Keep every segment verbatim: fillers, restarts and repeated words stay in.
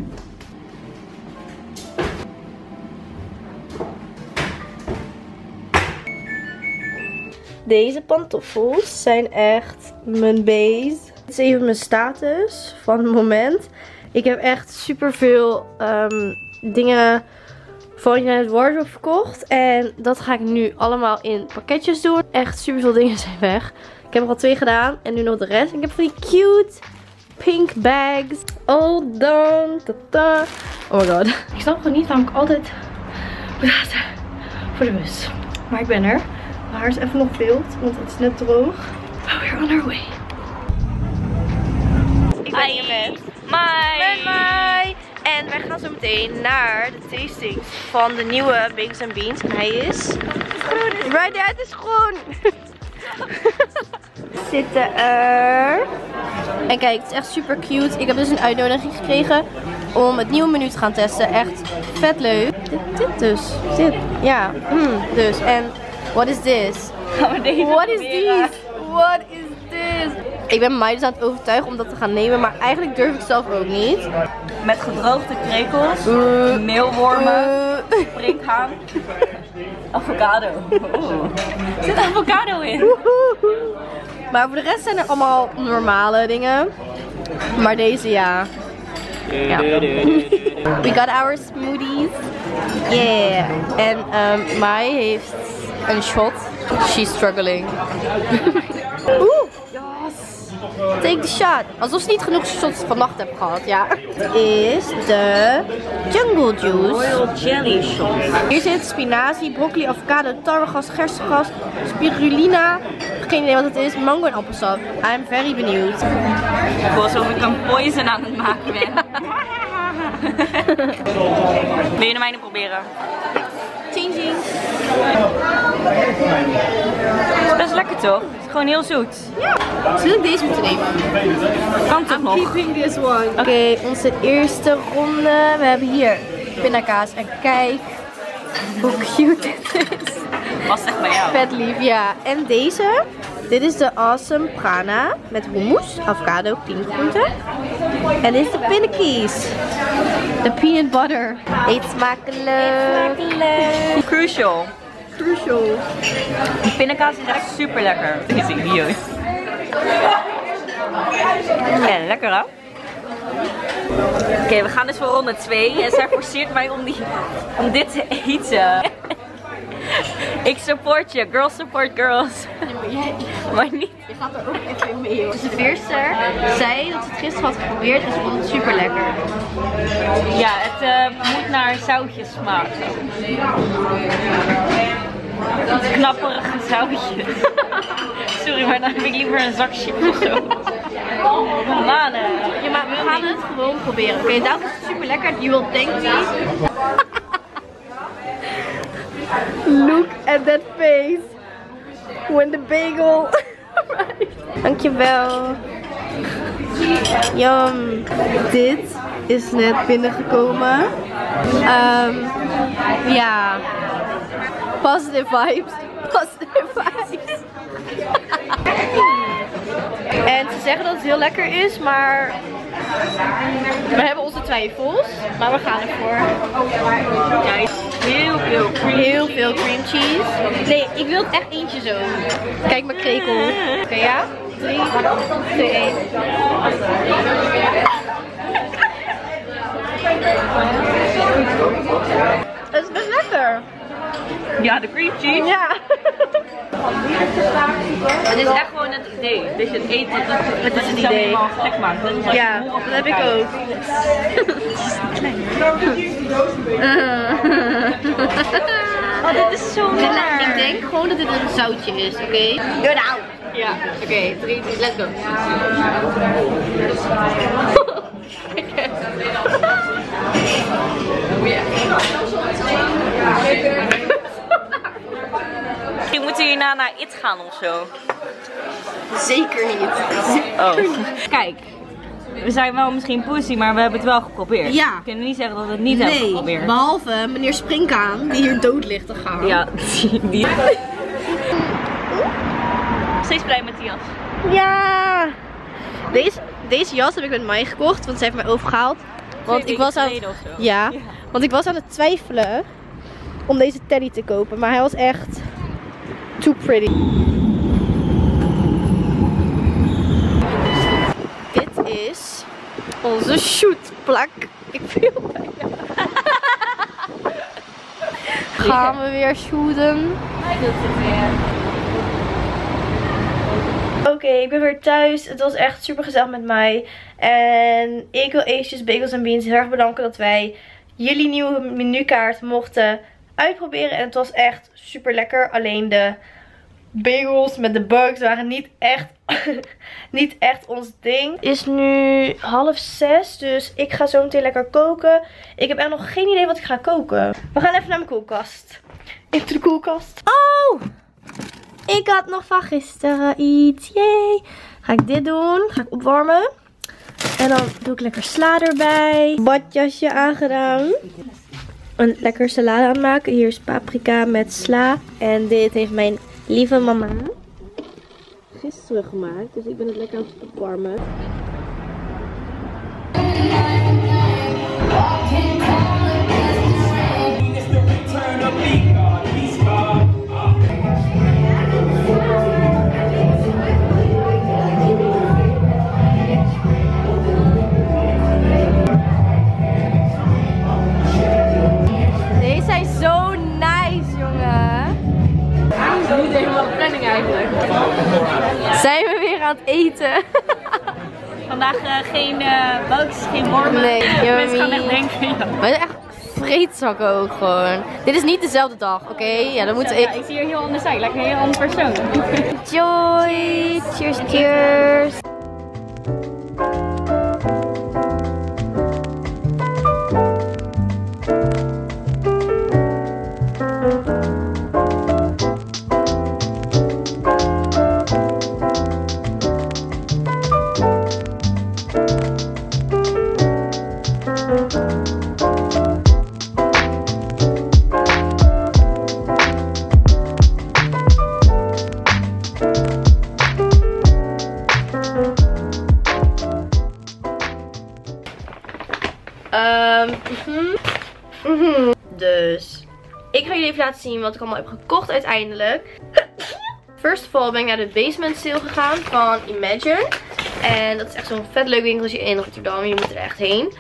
Deze pantoffels zijn echt mijn base. Dit is even mijn status van het moment. Ik heb echt super veel um, dingen van het wardrobe verkocht. En dat ga ik nu allemaal in pakketjes doen. Echt super veel dingen zijn weg. Ik heb er al twee gedaan. En nu nog de rest. En ik heb van die cute pink bags. All done. Tata. Oh my god. Ik snap gewoon niet waarom ik altijd moet laten voor de bus. Maar ik ben er. Mijn haar is even nog beeld, want het is net droog. Oh, we're on our way. Ik ben hier met Mai. Met Mai. En wij gaan zo meteen naar de tastings van de nieuwe Baked and Beans. En hij is groen. Right there, het is groen. We zitten er. En kijk, het is echt super cute. Ik heb dus een uitnodiging gekregen om het nieuwe menu te gaan testen. Echt vet leuk. Dit, dit dus. Dit. Ja. Mm, dus. En what is this? What is this? What is this? Ik ben Mai dus aan het overtuigen om dat te gaan nemen, maar eigenlijk durf ik zelf ook niet. Met gedroogde krekels, Uh, meelwormen, uh. sprinkhaan, avocado. Oeh. Er zit avocado in. Maar voor de rest zijn er allemaal normale dingen. Maar deze ja. Ja. We got our smoothies. Yeah. En um, Mai heeft een shot. She's struggling. Oeh. Take the shot. Alsof ze niet genoeg shots vannacht heb gehad, ja. Dit is de Jungle Juice. Royal Jelly Shot. Hier zit spinazie, broccoli, avocado, tarwegas, gerstegas, spirulina. Geen idee wat het is. Mango en appelsap. I'm very benieuwd. Ik voel alsof ik een poison aan het maken ben. Wil je de mijne proberen? Changing. Het is best lekker toch? Het is gewoon heel zoet. Ja. Zullen ik deze moeten nemen? Kan toch nog? Keeping this one. Oké, okay, onze eerste ronde. We hebben hier pindakaas en kijk hoe cute dit is. Past echt bij jou. Vet lief, ja. En deze. Dit is de Awesome Prana met hummus, avocado, pingroenten. En dit is de pindakies. De peanut butter. Eet smakelijk. Eet smakelijk. Crucial. Crucial. Die pindakaas is echt super lekker. Dat is een video. Ja, lekker hè? Oké, okay, we gaan dus voor ronde twee. En zij forceert mij om, die, om dit te eten. Ik support je. Girls support girls. Nee, maar jij... Maar niet. Je gaat er ook even in mee hoor. Dus de veerster zei dat ze het gisteren had geprobeerd en ze vond het super lekker. Ja, het uh, moet naar zoutjes smaken. Knapperige zoutjes. Sorry, maar dan heb ik liever een zak chips of zo. Bananen. Ja, maar we gaan het gewoon proberen. Oké, okay, dat is super lekker. You will thank me. Look at that face. When the bagel. Dankjewel. Yum. Dit is net binnengekomen. Um, ja. Positive vibes. Positive vibes. En ze zeggen dat het heel lekker is, maar we hebben onze twijfels. Maar we gaan ervoor. Heel veel cream Heel cheese. veel cream cheese. Nee, ik wil het echt eentje zo. Kijk mijn krekel. Oké, okay, ja? drie, twee, één. Het is best lekker. Ja, de cream cheese. Ja. Het is echt gewoon het idee. Dat je het eet, dat het, Het is dat het je het idee. helemaal gek maakt. Dat is wat Ja, je moe op dat heb ik kijkt. ook. Oh, dit is zo Dit- lekker. Ik denk gewoon dat dit een zoutje is, oké? Okay? Doe nou! Ja, oké, okay, drie, twee, let's go. Je moet hierna naar It gaan of zo. Zeker niet. Oh. Kijk, we zijn wel misschien pussy, maar we hebben het wel geprobeerd. Ja. We kunnen niet zeggen dat we het niet hebben Nee, geprobeerd. behalve meneer Springkaan die hier dood ligt te gaan. Ja, die. die. Steeds blij met die jas. Ja! Deze, deze jas heb ik met Mai gekocht, want zij heeft mij overgehaald. Want ik was aan, ja, ja, want ik was aan het twijfelen om deze teddy te kopen. Maar hij was echt too pretty. Dit is onze shootplak. Ik viel bijna. Gaan we weer shooten? Hij doet het weer. Oké, okay, ik ben weer thuis. Het was echt super gezellig met mij. En ik wil eventjes Bagels and Beans heel erg bedanken dat wij jullie nieuwe menukaart mochten uitproberen. En het was echt super lekker. Alleen de bagels met de bugs waren niet echt, niet echt ons ding. Het is nu half zes, dus ik ga zo meteen lekker koken. Ik heb echt nog geen idee wat ik ga koken. We gaan even naar mijn koelkast. Even de koelkast. Oh! Ik had nog van gisteren iets. Yay! Ga ik dit doen. Ga ik opwarmen. En dan doe ik lekker sla erbij. Badjasje aangedaan. Een lekker salade aan het maken. Hier is paprika met sla. En dit heeft mijn lieve mama gisteren gemaakt. Dus ik ben het lekker aan het opwarmen. Deze zijn zo nice, jongen. Dat is niet helemaal de planning eigenlijk. Zijn we weer aan het eten? Vandaag uh, geen uh, bugs, geen wormen. Nee, mensen gaan echt denken. Ja. We zijn echt vreedzakken ook gewoon. Dit is niet dezelfde dag, oké? Okay? Ja, dan moet ja, ik... Ja, ik zie er heel anders uit. Lijkt me een heel ander persoon. Joy! Cheers, cheers! Um, mm-hmm. Mm-hmm. Dus ik ga jullie even laten zien wat ik allemaal heb gekocht uiteindelijk. First of all ben ik naar de basement sale gegaan van Imagine. En dat is echt zo'n vet leuk winkeltje in Rotterdam. Je moet er echt heen.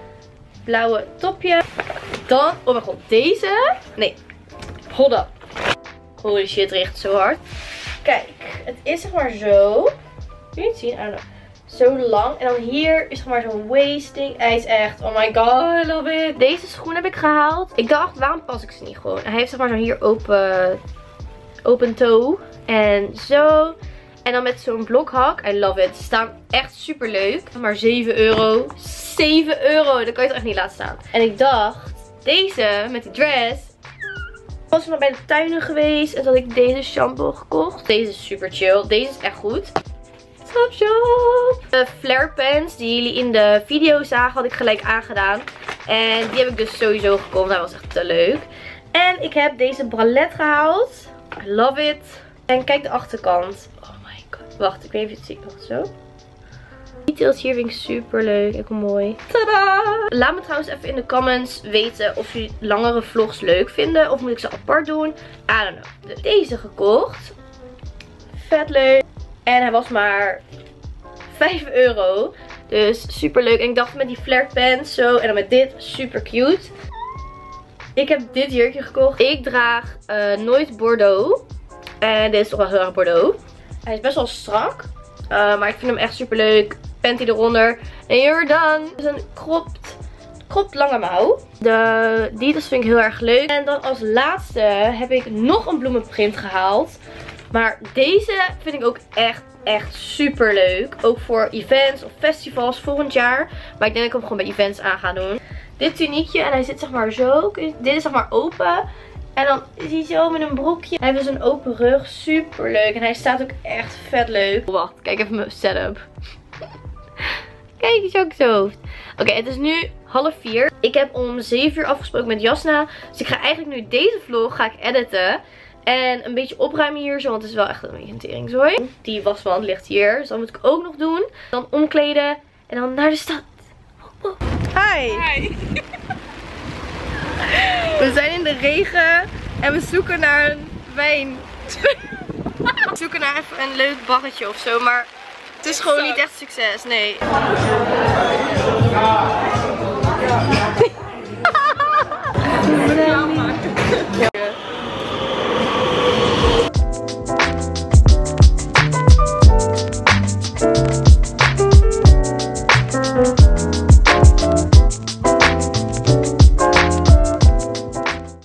Blauwe topje. Dan, oh mijn god, deze. Nee, hold up. Holy shit, het regent zo hard. Kijk, het is zeg maar zo. Kun je het zien? I don't know. Zo lang. En dan hier is gewoon maar zo'n waist ding. Hij is echt, oh my god, I love it. Deze schoen heb ik gehaald. Ik dacht, waarom pas ik ze niet gewoon? Hij heeft zeg maar zo hier open, open toe. En zo. En dan met zo'n blokhak. I love it. Ze staan echt super leuk. Maar zeven euro. zeven euro. Dat kan je toch echt niet laten staan. En ik dacht, deze met die dress. Ik was nog bij de tuinen geweest. En toen had ik deze shampoo gekocht. Deze is super chill. Deze is echt goed. Topshop. De flare pants die jullie in de video zagen had ik gelijk aangedaan. En die heb ik dus sowieso gekocht. Hij was echt te leuk. En ik heb deze bralette gehaald. I love it. En kijk de achterkant. Oh my god. Wacht, ik weet even het zien. Wacht, zo. Details hier vind ik super leuk. En mooi. Tada! Laat me trouwens even in de comments weten of jullie langere vlogs leuk vinden. Of moet ik ze apart doen? I don't know. Dus deze gekocht. Vet leuk. En hij was maar vijf euro. Dus super leuk. En ik dacht met die flare pants zo. En dan met dit. Super cute. Ik heb dit jurkje gekocht. Ik draag uh, nooit Bordeaux. En dit is toch wel heel erg Bordeaux. Hij is best wel strak. Uh, maar ik vind hem echt super leuk. Panty eronder. En you're done. Het is een cropped, cropped lange mouw. De details vind ik heel erg leuk. En dan als laatste heb ik nog een bloemenprint gehaald. Maar deze vind ik ook echt, echt super leuk. Ook voor events of festivals volgend jaar. Maar ik denk dat ik hem gewoon bij events aan ga doen. Dit tuniekje en hij zit zeg maar zo. Dit is zeg maar open. En dan is hij zo met een broekje. Hij heeft dus een open rug. Super leuk. En hij staat ook echt vet leuk. Wacht, kijk even mijn setup. Kijk, die is ook zo. Oké, okay, het is nu half vier. Ik heb om zeven uur afgesproken met Jasna. Dus ik ga eigenlijk nu deze vlog ga ik editen. En een beetje opruimen hier zo. Want het is wel echt een beetje een teringzooi. Die wasmand ligt hier. Dus dat moet ik ook nog doen. Dan omkleden. En dan naar de stad. Hi. Hi. We zijn in de regen en we zoeken naar een wijn. We zoeken naar even een leuk barretje of zo, maar het is gewoon niet echt succes, nee.